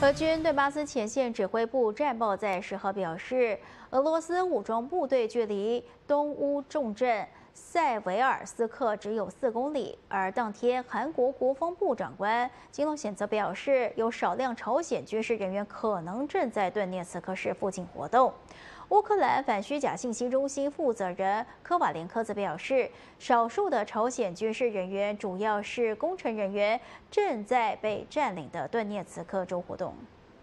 俄军顿巴斯前线指挥部战报在10号表示，俄罗斯武装部队距离东乌重镇塞维尔斯克只有4公里。而当天，韩国国防部长官金龙显则表示，有少量朝鲜军事人员可能正在顿涅茨克市附近活动。乌克兰反虚假信息中心负责人科瓦连科则表示，少数的朝鲜军事人员，主要是工程人员，正在被占领的顿涅茨克州活动。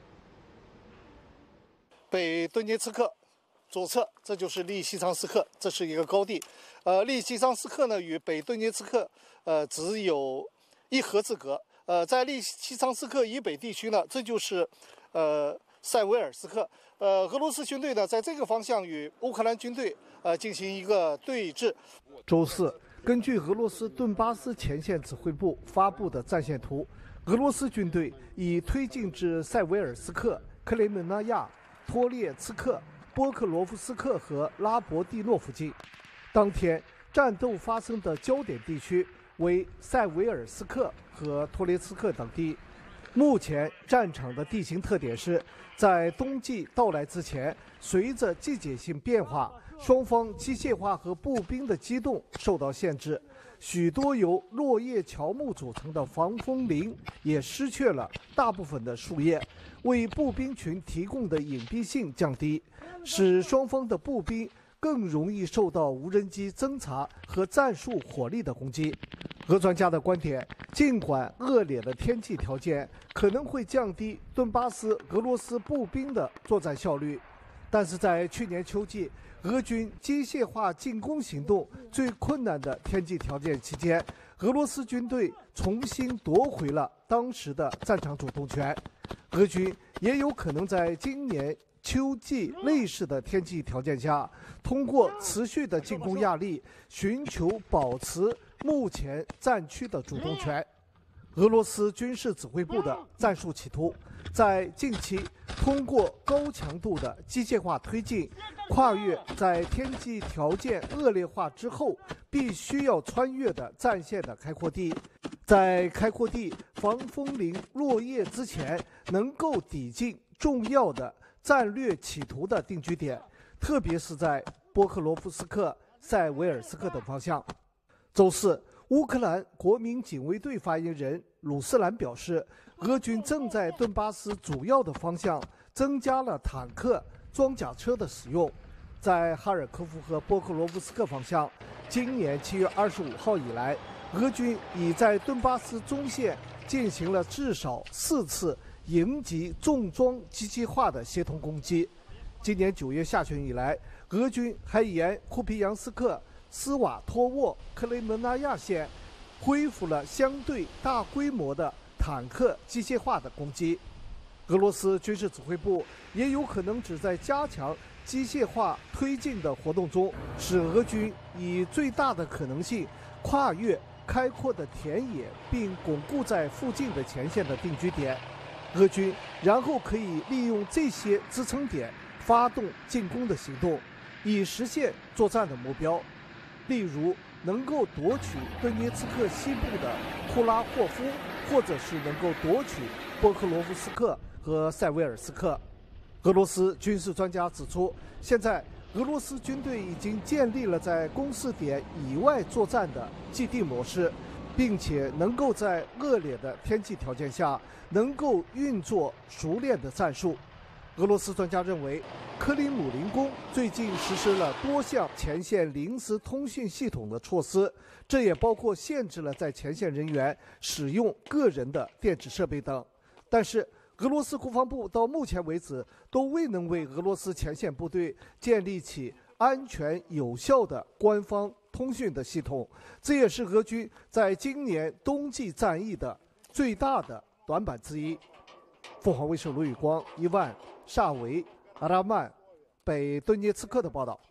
北顿涅茨克左侧，这就是利西昌斯克，这是一个高地。利西昌斯克呢，与北顿涅茨克只有1河之隔。在利西昌斯克以北地区呢，这就是塞维尔斯克。俄罗斯军队呢，在这个方向与乌克兰军队进行一个对峙。周四，根据俄罗斯顿巴斯前线指挥部发布的战线图，俄罗斯军队已推进至塞维尔斯克、克雷门纳亚、托列茨克、波克罗夫斯克和拉伯蒂诺附近。当天战斗发生的焦点地区为塞维尔斯克和托列茨克等地。目前战场的地形特点是，在冬季到来之前，随着季节性变化，双方机械化和步兵的机动受到限制，许多由落叶乔木组成的防风林也失去了大部分的树叶，为步兵群提供的隐蔽性降低，使双方的步兵更容易受到无人机侦察和战术火力的攻击。俄专家的观点，尽管恶劣的天气条件可能会降低顿巴斯俄罗斯步兵的作战效率，但是在去年秋季俄军机械化进攻行动最困难的天气条件期间，俄罗斯军队重新夺回了当时的战场主动权。俄军也有可能在今年秋季类似的天气条件下，通过持续的进攻压力，寻求保持目前战区的主动权。俄罗斯军事指挥部的战术企图，在近期通过高强度的机械化推进，跨越在天气条件恶劣化之后必须要穿越的战线的开阔地，在开阔地防风林落叶之前，能够抵近重要的战略企图的定居点，特别是在波克罗夫斯克、塞维尔斯克等方向。周四，乌克兰国民警卫队发言人鲁斯兰表示，俄军正在顿巴斯主要的方向增加了坦克、装甲车的使用。在哈尔科夫和波克罗夫斯克方向，今年7月25号以来，俄军已在顿巴斯中线进行了至少4次营级重装机械化的协同攻击。今年9月下旬以来，俄军还沿库皮扬斯克、斯瓦托沃、克雷门纳亚线恢复了相对大规模的坦克机械化的攻击。俄罗斯军事指挥部也有可能只在加强机械化推进的活动中，使俄军以最大的可能性跨越开阔的田野，并巩固在附近的前线的定居点。俄军然后可以利用这些支撑点发动进攻的行动，以实现作战的目标，例如能够夺取顿涅茨克西部的库拉霍夫，或者是能够夺取波克罗夫斯克和塞维尔斯克。俄罗斯军事专家指出，现在俄罗斯军队已经建立了在攻势点以外作战的既定模式，并且能够在恶劣的天气条件下能够运作熟练的战术。俄罗斯专家认为，克里姆林宫最近实施了多项前线临时通讯系统的措施，这也包括限制了在前线人员使用个人的电子设备等。但是俄罗斯国防部到目前为止都未能为俄罗斯前线部队建立起安全有效的官方通讯的系统，这也是俄军在今年冬季战役的最大的短板之一。凤凰卫视卢宇光、伊万、萨维、阿拉曼、北顿涅茨克的报道。